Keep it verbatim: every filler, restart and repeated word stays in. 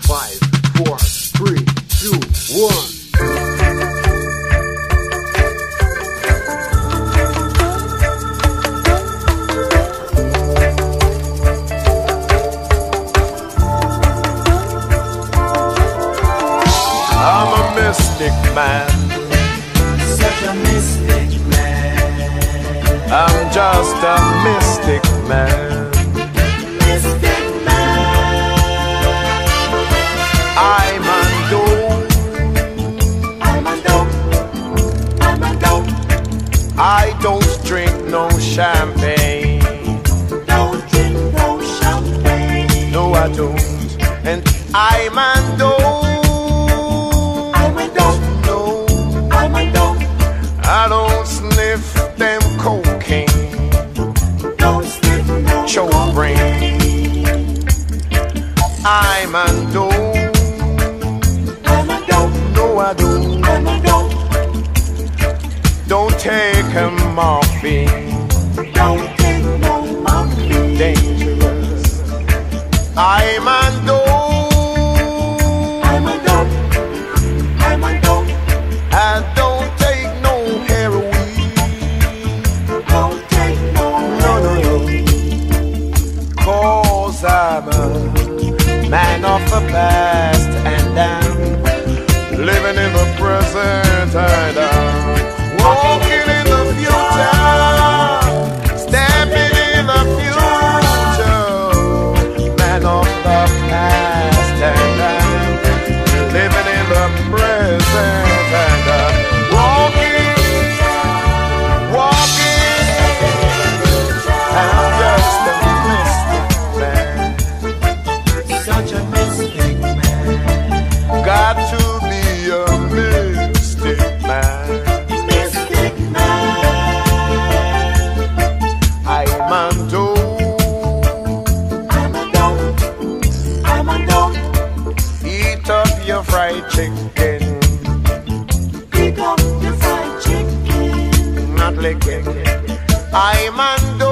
Five, four, three, two, one. I'm a mystic man. Such a mystic man. I'm just a mystic man. Mystic man. I'm a dope. I'm a dope. I'm a dope. I don't drink no champagne. Don't drink no champagne. No, I don't. And I'm a dope. I don't sniff them cocaine. Don't sniff no choke brain. I'm a dope. I'm a dope. No, I don't. I'm a dope. Don't take a morphine. Don't take no morphine. Dangerous. I'm a dope. I'm a dope. I'm a dope. I don't. I'm a man of the past, and I'm living in the present, and I'm walking in the future, stepping in the future. Man of the past, and I'm living in the present, and I'm walking, walking, I'm just a such a mystic man. Got to be a mystic man. Mystic man. I'm a dope. I'm a dope. I'm a dope. Eat up your fried chicken. Pick up your fried chicken. Not licking. I'm a dope.